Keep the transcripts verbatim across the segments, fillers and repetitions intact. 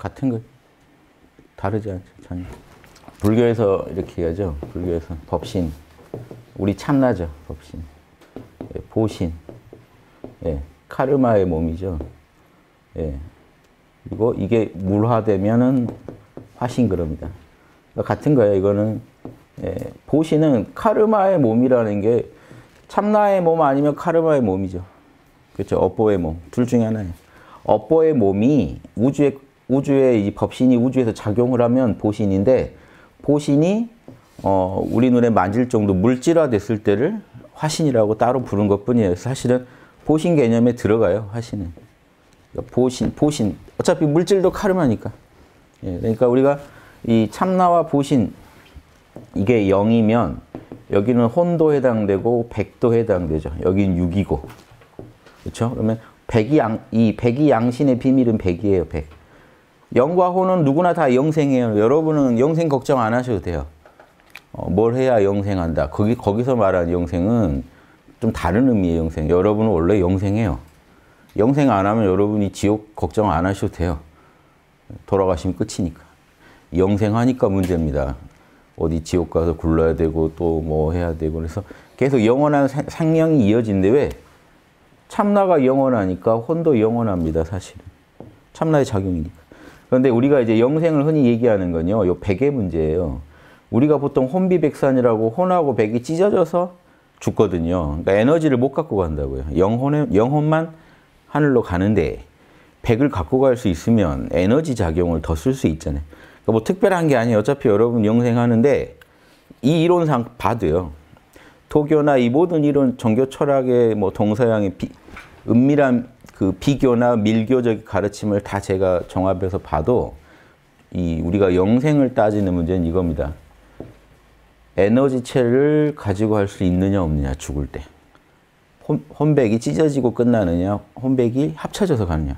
같은 거 다르지 않죠, 전혀. 불교에서 이렇게 하죠. 불교에서 법신, 우리 참나죠, 법신. 예, 보신, 예, 카르마의 몸이죠. 예, 그리고 이게 물화되면은 화신 그럽니다. 그러니까 같은 거예요. 이거는 예, 보신은 카르마의 몸이라는 게 참나의 몸 아니면 카르마의 몸이죠. 그렇죠. 업보의 몸, 둘 중에 하나예요. 업보의 몸이 우주에 우주에 이 법신이 우주에서 작용을 하면 보신인데, 보신이 어, 우리 눈에 만질 정도 물질화됐을 때를 화신이라고 따로 부른 것뿐이에요. 사실은 보신 개념에 들어가요, 화신은. 그러니까 보신, 보신. 어차피 물질도 카르마니까. 예, 그러니까 우리가 이 참나와 보신, 이게 영이면 여기는 혼도 해당되고 백도 해당되죠. 여기는 육이고. 그렇죠? 그러면 백이 양, 이 백이 양신의 비밀은 백이에요, 백. 영과 혼은 누구나 다 영생이에요. 여러분은 영생 걱정 안 하셔도 돼요. 어, 뭘 해야 영생한다. 거기, 거기서 말하는 영생은 좀 다른 의미의 영생. 여러분은 원래 영생해요. 영생 안 하면 여러분이 지옥 걱정 안 하셔도 돼요. 돌아가시면 끝이니까. 영생하니까 문제입니다. 어디 지옥 가서 굴러야 되고 또 뭐 해야 되고 그래서 계속 영원한 생명이 이어진데 왜? 참나가 영원하니까 혼도 영원합니다, 사실은. 참나의 작용이니까. 그런데 우리가 이제 영생을 흔히 얘기하는 건요, 요 백의 문제예요. 우리가 보통 혼비백산이라고 혼하고 백이 찢어져서 죽거든요. 그러니까 에너지를 못 갖고 간다고요. 영혼에, 영혼만 하늘로 가는데 백을 갖고 갈 수 있으면 에너지 작용을 더 쓸 수 있잖아요. 그러니까 뭐 특별한 게 아니에요. 어차피 여러분 영생하는데 이 이론상 봐도요. 도교나 이 모든 이론, 종교 철학의 뭐 동서양의 비, 은밀한 그 비교나 밀교적 가르침을 다 제가 종합해서 봐도 이 우리가 영생을 따지는 문제는 이겁니다. 에너지체를 가지고 할 수 있느냐 없느냐, 죽을 때. 혼, 혼백이 찢어지고 끝나느냐, 혼백이 합쳐져서 가느냐.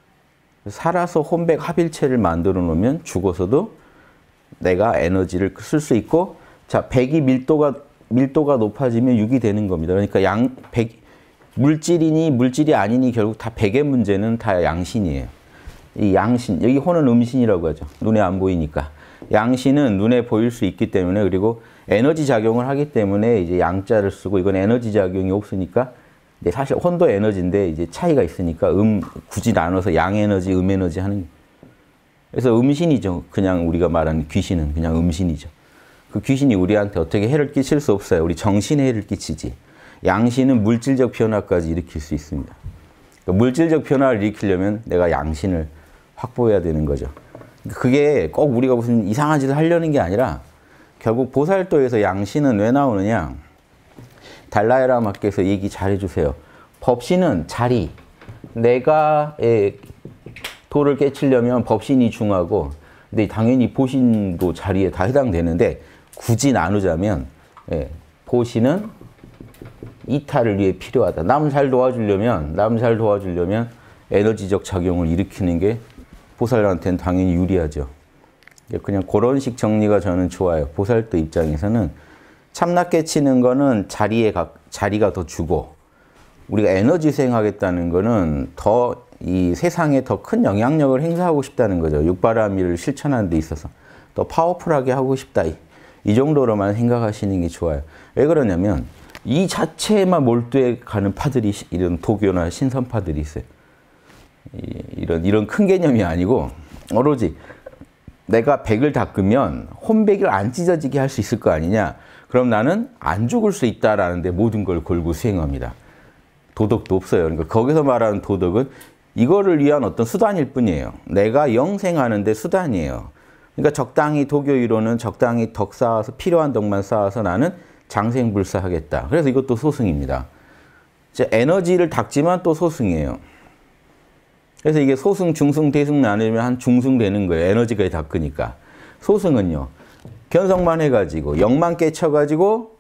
살아서 혼백 합일체를 만들어 놓으면 죽어서도 내가 에너지를 쓸 수 있고, 자, 백이 밀도가, 밀도가 높아지면 육이 되는 겁니다. 그러니까 양, 백, 물질이니 물질이 아니니 결국 다 백의 문제는 다 양신이에요. 이 양신, 여기 혼은 음신이라고 하죠. 눈에 안 보이니까. 양신은 눈에 보일 수 있기 때문에, 그리고 에너지 작용을 하기 때문에 이제 양자를 쓰고, 이건 에너지 작용이 없으니까, 근데 사실 혼도 에너지인데 이제 차이가 있으니까 음 굳이 나눠서 양 에너지, 음 에너지 하는. 그래서 음신이죠. 그냥 우리가 말하는 귀신은 그냥 음신이죠. 그 귀신이 우리한테 어떻게 해를 끼칠 수 없어요. 우리 정신에 해를 끼치지. 양신은 물질적 변화까지 일으킬 수 있습니다. 그러니까 물질적 변화를 일으키려면 내가 양신을 확보해야 되는 거죠. 그게 꼭 우리가 무슨 이상한 짓을 하려는 게 아니라 결국 보살도에서 양신은 왜 나오느냐. 달라이라마께서 얘기 잘 해주세요. 법신은 자리. 내가 도를 깨치려면 법신이 중하고, 근데 당연히 보신도 자리에 다 해당되는데, 굳이 나누자면 예, 보신은 이타를 위해 필요하다. 남 잘 도와주려면, 남 잘 도와주려면 에너지적 작용을 일으키는 게 보살한테는 당연히 유리하죠. 그냥 그런 식 정리가 저는 좋아요. 보살도 입장에서는 참나 깨치는 거는 자리에 가, 자리가 더 주고, 우리가 에너지 수행하겠다는 거는 더 이 세상에 더 큰 영향력을 행사하고 싶다는 거죠. 육바라밀을 실천하는 데 있어서 더 파워풀하게 하고 싶다. 이, 이 정도로만 생각하시는 게 좋아요. 왜 그러냐면 이 자체에만 몰두해 가는 파들이, 이런 도교나 신선파들이 있어요. 이, 이런 이런 큰 개념이 아니고 오로지 내가 백을 닦으면 혼백을 안 찢어지게 할 수 있을 거 아니냐. 그럼 나는 안 죽을 수 있다라는 데 모든 걸 걸고 수행합니다. 도덕도 없어요. 그러니까 거기서 말하는 도덕은 이거를 위한 어떤 수단일 뿐이에요. 내가 영생하는 데 수단이에요. 그러니까 적당히 도교 이론은 적당히 덕 쌓아서, 필요한 덕만 쌓아서 나는 장생불사하겠다. 그래서 이것도 소승입니다. 이제 에너지를 닦지만 또 소승이에요. 그래서 이게 소승, 중승, 대승 나누면 한 중승 되는 거예요. 에너지가 닦으니까. 소승은요, 견성만 해가지고 영만 깨쳐가지고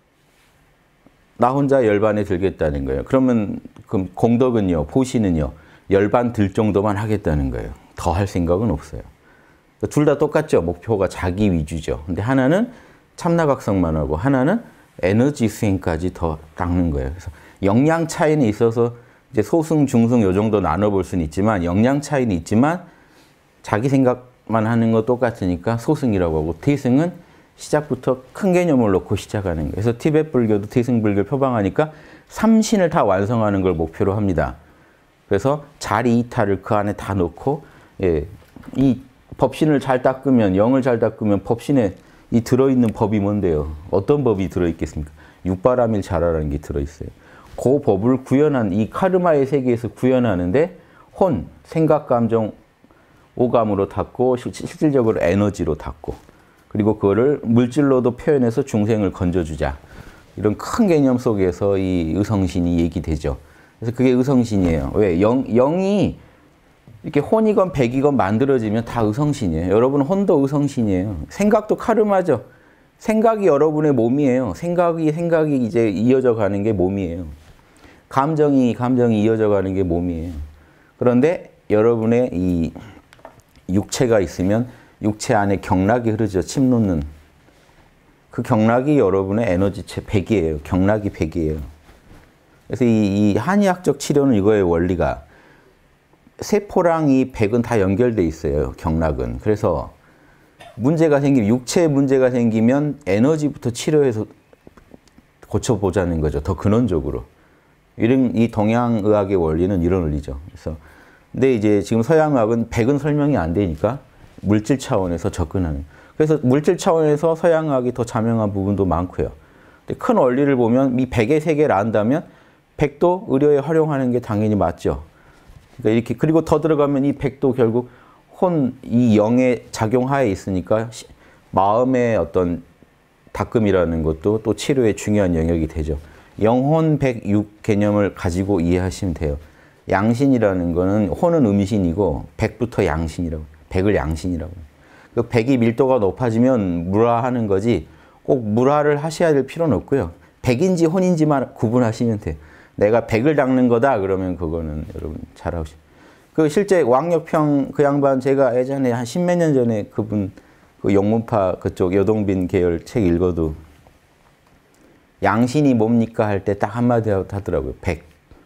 나 혼자 열반에 들겠다는 거예요. 그러면 그럼 공덕은요, 보시는요, 열반 들 정도만 하겠다는 거예요. 더 할 생각은 없어요. 둘 다 똑같죠. 목표가 자기 위주죠. 근데 하나는 참나각성만 하고 하나는 에너지 수행까지 더 닦는 거예요. 그래서 역량 차이는 있어서 이제 소승, 중승 요 정도 나눠볼 수는 있지만, 역량 차이는 있지만 자기 생각만 하는 거 똑같으니까 소승이라고 하고, 대승은 시작부터 큰 개념을 놓고 시작하는 거예요. 그래서 티베트 불교도 대승 불교를 표방하니까 삼신을 다 완성하는 걸 목표로 합니다. 그래서 자리 이타를 그 안에 다 넣고, 예, 이 법신을 잘 닦으면, 영을 잘 닦으면 법신에 이 들어있는 법이 뭔데요? 어떤 법이 들어있겠습니까? 육바라밀 자라라는 게 들어있어요. 그 법을 구현한, 이 카르마의 세계에서 구현하는데 혼, 생각, 감정, 오감으로 닦고, 실질적으로 에너지로 닦고, 그리고 그거를 물질로도 표현해서 중생을 건져주자. 이런 큰 개념 속에서 이 의성신이 얘기되죠. 그래서 그게 의성신이에요. 왜? 영, 영이 이렇게 혼이건 백이건 만들어지면 다 의성신이에요. 여러분 혼도 의성신이에요. 생각도 카르마죠. 생각이 여러분의 몸이에요. 생각이 생각이 이제 이어져 가는 게 몸이에요. 감정이 감정이 이어져 가는 게 몸이에요. 그런데 여러분의 이 육체가 있으면 육체 안에 경락이 흐르죠. 침 놓는. 그 경락이 여러분의 에너지체 백이에요. 경락이 백이에요. 그래서 이, 이 한의학적 치료는 이거의 원리가 세포랑 이 백은 다 연결돼 있어요. 경락은. 그래서 문제가 생기면, 육체에 문제가 생기면 에너지부터 치료해서 고쳐보자는 거죠. 더 근원적으로. 이런, 이 동양의학의 원리는 이런 원리죠. 그래서, 근데 이제 지금 서양의학은 백은 설명이 안 되니까 물질 차원에서 접근하는. 그래서 물질 차원에서 서양의학이 더 자명한 부분도 많고요. 근데 큰 원리를 보면 이 백의 세계를 안다면 백도 의료에 활용하는 게 당연히 맞죠. 그러니까 이렇게, 그리고 더 들어가면 이 백도 결국 혼, 이 영의 작용하에 있으니까 시, 마음의 어떤 닦음이라는 것도 또 치료의 중요한 영역이 되죠. 영혼 백육 개념을 가지고 이해하시면 돼요. 양신이라는 거는, 혼은 음신이고 백부터 양신이라고, 백을 양신이라고. 그 백이 밀도가 높아지면 물화하는 거지 꼭 물화를 하셔야 될 필요는 없고요. 백인지 혼인지만 구분하시면 돼요. 내가 백을 닦는 거다 그러면 그거는 여러분 잘하고 싶어요. 그 실제 왕역평 그 양반, 제가 예전에 한 십몇 년 전에 그분 그 영문파 그쪽 여동빈 계열 책 읽어도 양신이 뭡니까 할 때 딱 한마디 하더라고요. 백.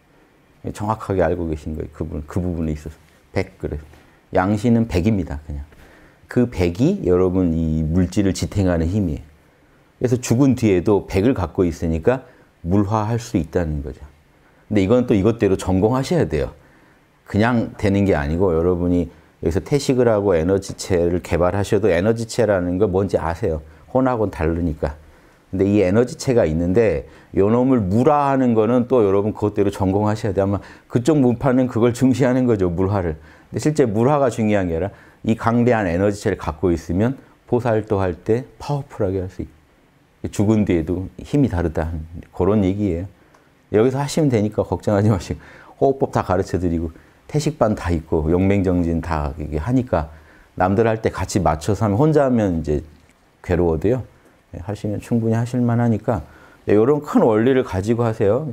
정확하게 알고 계신 거예요. 그분, 그 부분에 있어서. 백, 그래. 양신은 백입니다. 그냥. 그 백이 여러분 이 물질을 지탱하는 힘이에요. 그래서 죽은 뒤에도 백을 갖고 있으니까 물화할 수 있다는 거죠. 근데 이건 또 이것대로 전공하셔야 돼요. 그냥 되는 게 아니고 여러분이 여기서 태식을 하고 에너지체를 개발하셔도 에너지체라는 걸 뭔지 아세요. 혼하고는 다르니까. 근데 이 에너지체가 있는데 요 놈을 물화하는 거는 또 여러분 그것대로 전공하셔야 돼요. 아마 그쪽 문파는 그걸 중시하는 거죠. 물화를. 근데 실제 물화가 중요한 게 아니라 이 강대한 에너지체를 갖고 있으면 보살도 할 때 파워풀하게 할 수 있고 죽은 뒤에도 힘이 다르다. 그런 얘기예요. 여기서 하시면 되니까 걱정하지 마시고 호흡법 다 가르쳐드리고 태식반 다 있고 용맹정진 다 하니까 남들 할 때 같이 맞춰서 하면, 혼자 하면 이제 괴로워도요. 하시면 충분히 하실 만하니까 이런 큰 원리를 가지고 하세요.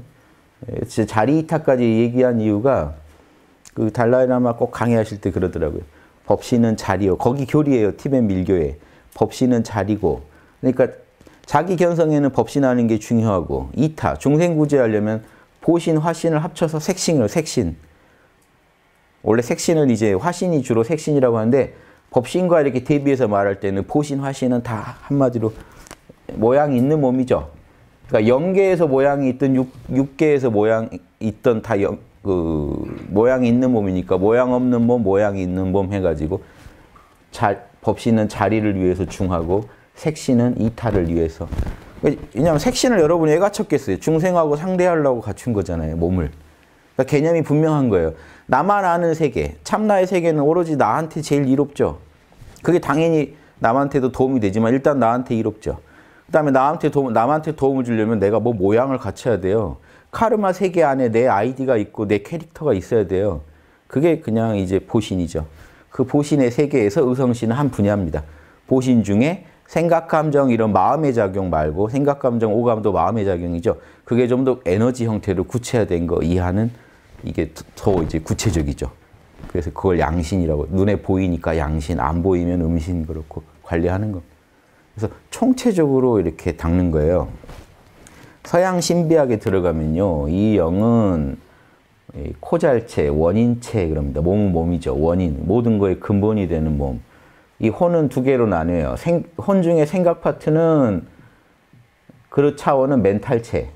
자리 이타까지 얘기한 이유가 그 달라이라마 꼭 강의하실 때 그러더라고요. 법신은 자리요. 거기 교리예요. 티베트 밀교에. 법신은 자리고. 그러니까 자기 견성에는 법신하는 게 중요하고, 이타, 중생구제하려면 보신, 화신을 합쳐서 색신으로, 색신. 원래 색신을 이제 화신이 주로 색신이라고 하는데 법신과 이렇게 대비해서 말할 때는 보신, 화신은 다 한마디로 모양이 있는 몸이죠. 그러니까 영계에서 모양이 있든 육, 육계에서 모양이 있던 다 영, 그 모양이 있는 몸이니까 모양 없는 몸, 모양이 있는 몸 해가지고 자, 법신은 자리를 위해서 중하고 색신은 이타를 위해서. 왜냐하면 색신을 여러분이 왜 갖췄겠어요? 중생하고 상대하려고 갖춘 거잖아요, 몸을. 그러니까 개념이 분명한 거예요. 나만 아는 세계, 참나의 세계는 오로지 나한테 제일 이롭죠. 그게 당연히 남한테도 도움이 되지만 일단 나한테 이롭죠. 그 다음에 나한테 도움, 남한테 도움을 주려면 내가 뭐 모양을 갖춰야 돼요. 카르마 세계 안에 내 아이디가 있고 내 캐릭터가 있어야 돼요. 그게 그냥 이제 보신이죠. 그 보신의 세계에서 의성신은 한 분야입니다. 보신 중에 생각, 감정 이런 마음의 작용 말고, 생각, 감정, 오감도 마음의 작용이죠. 그게 좀 더 에너지 형태로 구체화된 거 이하는 이게 더 이제 구체적이죠. 그래서 그걸 양신이라고, 눈에 보이니까 양신, 안 보이면 음신 그렇고 관리하는 거. 그래서 총체적으로 이렇게 닦는 거예요. 서양 신비학에 들어가면요, 이 영은 코잘체, 원인체 그럽니다. 몸은 몸이죠. 원인, 모든 거의 근본이 되는 몸. 이 혼은 두 개로 나뉘어요. 생, 혼 중에 생각 파트는 그 차원은 멘탈체,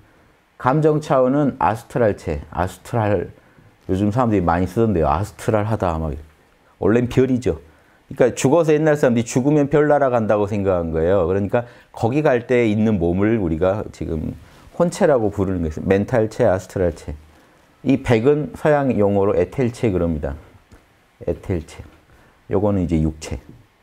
감정 차원은 아스트랄체. 아스트랄 요즘 사람들이 많이 쓰던데요. 아스트랄하다 막. 원래는 별이죠. 그러니까 죽어서 옛날 사람들이 죽으면 별 날아간다고 생각한 거예요. 그러니까 거기 갈 때 있는 몸을 우리가 지금 혼체라고 부르는 거예요. 멘탈체, 아스트랄체. 이 백은 서양 용어로 에텔체 그럽니다. 에텔체. 요거는 이제 육체.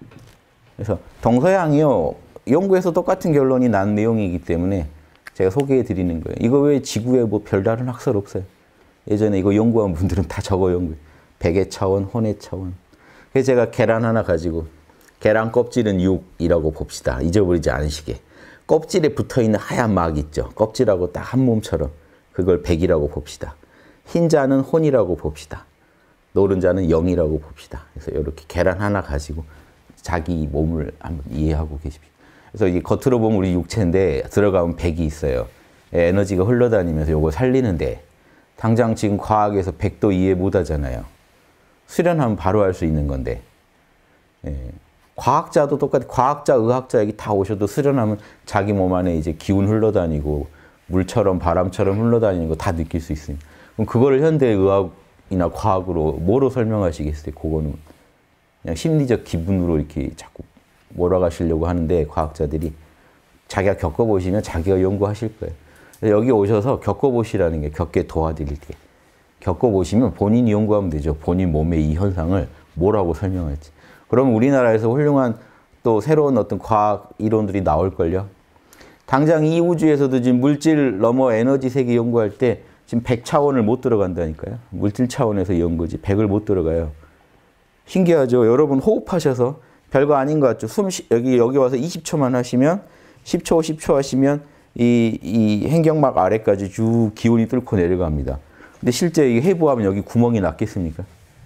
그래서 동서양이요. 연구에서 똑같은 결론이 난 내용이기 때문에 제가 소개해 드리는 거예요. 이거 왜 지구에 뭐 별다른 학설 없어요? 예전에 이거 연구한 분들은 다 저거 연구해요. 백의 차원, 혼의 차원. 그래서 제가 계란 하나 가지고 계란 껍질은 육이라고 봅시다. 잊어버리지 않으시게. 껍질에 붙어있는 하얀 막 있죠. 껍질하고 딱 한 몸처럼. 그걸 백이라고 봅시다. 흰 자는 혼이라고 봅시다. 노른자는 영이라고 봅시다. 그래서 이렇게 계란 하나 가지고 자기 몸을 한번 이해하고 계십시오. 그래서 이게 겉으로 보면 우리 육체인데 들어가면 백이 있어요. 에너지가 흘러다니면서 이걸 살리는데 당장 지금 과학에서 백도 이해 못 하잖아요. 수련하면 바로 할 수 있는 건데. 예. 과학자도 똑같이 과학자, 의학자 여기 다 오셔도 수련하면 자기 몸 안에 이제 기운 흘러다니고 물처럼 바람처럼 흘러다니는 거 다 느낄 수 있습니다. 그럼 그거를 현대의학이나 과학으로 뭐로 설명하시겠어요? 그거는 그냥 심리적 기분으로 이렇게 자꾸 몰아가시려고 하는데 과학자들이 자기가 겪어보시면 자기가 연구하실 거예요. 여기 오셔서 겪어보시라는 게 겪게 도와드릴게. 겪어보시면 본인이 연구하면 되죠. 본인 몸의 이 현상을 뭐라고 설명할지. 그럼 우리나라에서 훌륭한 또 새로운 어떤 과학 이론들이 나올걸요. 당장 이 우주에서도 지금 물질 넘어 에너지 세계 연구할 때 지금 백 차원을 못 들어간다니까요. 물질 차원에서 연구지 백을 못 들어가요. 신기하죠? 여러분 호흡하셔서 별거 아닌 것 같죠? 숨 쉬, 여기, 여기 와서 이십 초만 하시면 십 초, 십 초 하시면 이, 이 행경막 아래까지 쭉 기운이 뚫고 내려갑니다. 근데 실제 이게 해부하면 여기 구멍이 났겠습니까?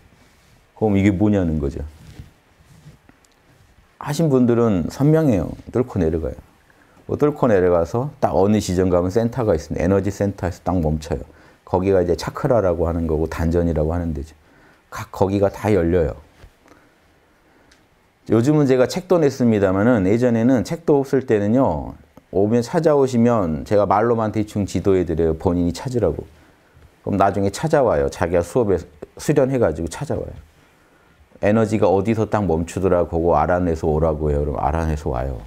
그럼 이게 뭐냐는 거죠. 하신 분들은 선명해요. 뚫고 내려가요. 뭐 뚫고 내려가서 딱 어느 지점 가면 센터가 있습니다. 에너지 센터에서 딱 멈춰요. 거기가 이제 차크라라고 하는 거고 단전이라고 하는 데죠. 각 거기가 다 열려요. 요즘은 제가 책도 냈습니다만은 예전에는 책도 없을 때는요. 오면 찾아오시면 제가 말로만 대충 지도해 드려요. 본인이 찾으라고. 그럼 나중에 찾아와요. 자기가 수업에 수련해가지고 찾아와요. 에너지가 어디서 딱 멈추더라 그거 알아내서 오라고 해요. 그럼 알아내서 와요.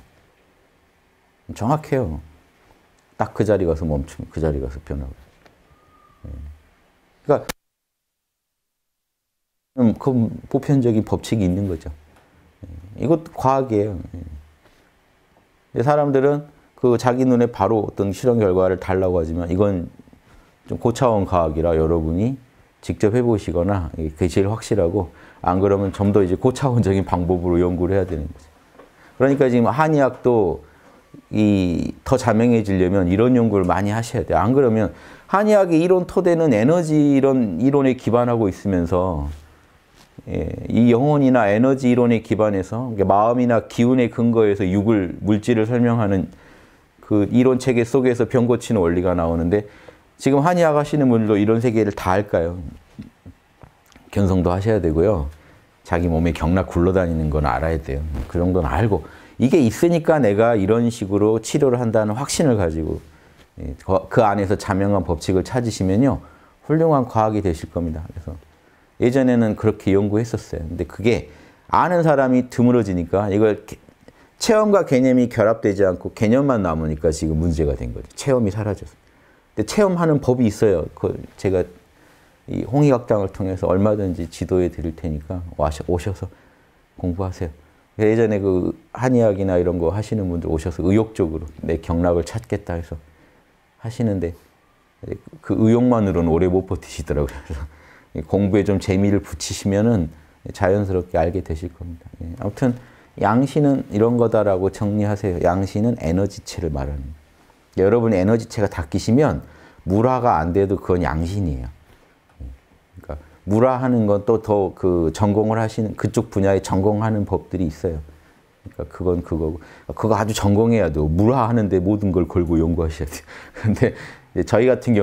정확해요. 딱 그 자리 가서 멈추면 그 자리 가서 변하고. 그러니까 그 보편적인 법칙이 있는 거죠. 이것도 과학이에요. 사람들은 그 자기 눈에 바로 어떤 실험 결과를 달라고 하지만 이건 좀 고차원 과학이라 여러분이 직접 해보시거나 그게 제일 확실하고 안 그러면 좀 더 이제 고차원적인 방법으로 연구를 해야 되는 거죠. 그러니까 지금 한의학도 이 더 자명해지려면 이런 연구를 많이 하셔야 돼요. 안 그러면 한의학의 이론 토대는 에너지 이론 이론에 기반하고 있으면서 예, 이 영혼이나 에너지 이론에 기반해서 마음이나 기운의 근거에서 육을 물질을 설명하는 그 이론 체계 속에서 병 고치는 원리가 나오는데 지금 한의학 하시는 분들도 이런 세계를 다 할까요? 견성도 하셔야 되고요. 자기 몸에 경락 굴러다니는 건 알아야 돼요. 그 정도는 알고 이게 있으니까 내가 이런 식으로 치료를 한다는 확신을 가지고 그 안에서 자명한 법칙을 찾으시면요. 훌륭한 과학이 되실 겁니다. 그래서 예전에는 그렇게 연구했었어요. 근데 그게 아는 사람이 드물어지니까 이걸 체험과 개념이 결합되지 않고 개념만 남으니까 지금 문제가 된 거죠. 체험이 사라졌어요. 근데 체험하는 법이 있어요. 그 제가 이 홍익학당을 통해서 얼마든지 지도해 드릴 테니까 오셔서 공부하세요. 예전에 그 한의학이나 이런 거 하시는 분들 오셔서 의욕적으로 내 경락을 찾겠다 해서 하시는데 그 의욕만으로는 오래 못 버티시더라고요. 그래서 공부에 좀 재미를 붙이시면은 자연스럽게 알게 되실 겁니다. 아무튼 양신은 이런 거다라고 정리하세요. 양신은 에너지체를 말하는 거예요. 여러분의 에너지체가 닦이시면 물화가 안 돼도 그건 양신이에요. 그러니까 물화하는 건 또 더 그 전공을 하시는 그쪽 분야에 전공하는 법들이 있어요. 그러니까 그건 그거고 그거 아주 전공해야 돼요. 물화하는데 모든 걸 걸고 연구하셔야 돼요. 근데 저희 같은 경우는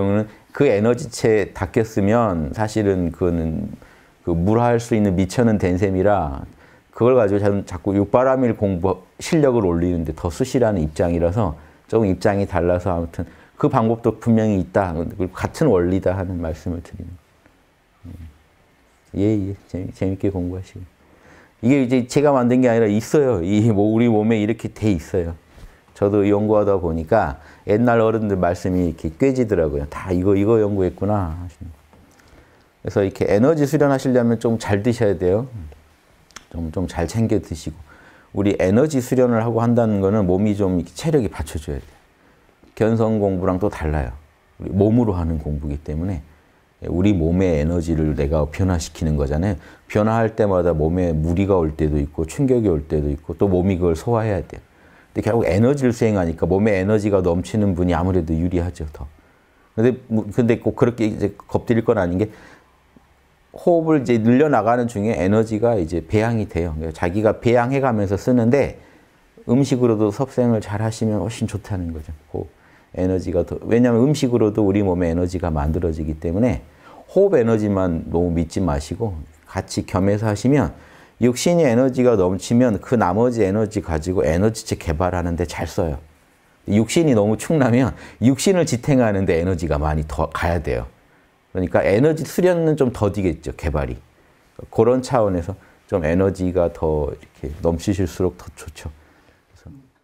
그 에너지체 닦였으면 사실은 그거는 그 물할 수 있는 미천은 된 셈이라 그걸 가지고 자꾸 육바라밀 공부 실력을 올리는데 더 쓰시라는 입장이라서 조금 입장이 달라서 아무튼 그 방법도 분명히 있다. 같은 원리다 하는 말씀을 드리는 거예요. 예, 예. 재미, 재밌게 공부하시고. 이게 이제 제가 만든 게 아니라 있어요. 이 뭐 우리 몸에 이렇게 돼 있어요. 저도 연구하다 보니까 옛날 어른들 말씀이 이렇게 꿰지더라고요. 다 이거 이거 연구했구나 하시는. 그래서 이렇게 에너지 수련하시려면 좀 잘 드셔야 돼요. 좀 좀 잘 챙겨 드시고. 우리 에너지 수련을 하고 한다는 거는 몸이 좀 이렇게 체력이 받쳐줘야 돼요. 견성 공부랑 또 달라요. 우리 몸으로 하는 공부이기 때문에 우리 몸의 에너지를 내가 변화시키는 거잖아요. 변화할 때마다 몸에 무리가 올 때도 있고 충격이 올 때도 있고 또 몸이 그걸 소화해야 돼요. 근데 결국 에너지를 수행하니까 몸에 에너지가 넘치는 분이 아무래도 유리하죠, 더. 근데, 근데 꼭 그렇게 이제 겁드릴 건 아닌 게 호흡을 이제 늘려나가는 중에 에너지가 이제 배양이 돼요. 자기가 배양해 가면서 쓰는데 음식으로도 섭생을 잘 하시면 훨씬 좋다는 거죠. 호흡. 에너지가 더, 왜냐하면 음식으로도 우리 몸에 에너지가 만들어지기 때문에 호흡 에너지만 너무 믿지 마시고 같이 겸해서 하시면 육신이 에너지가 넘치면 그 나머지 에너지 가지고 에너지체 개발하는 데 잘 써요. 육신이 너무 축나면 육신을 지탱하는 데 에너지가 많이 더 가야 돼요. 그러니까 에너지 수련은 좀 더디겠죠, 개발이. 그런 차원에서 좀 에너지가 더 이렇게 넘치실수록 더 좋죠. 그래서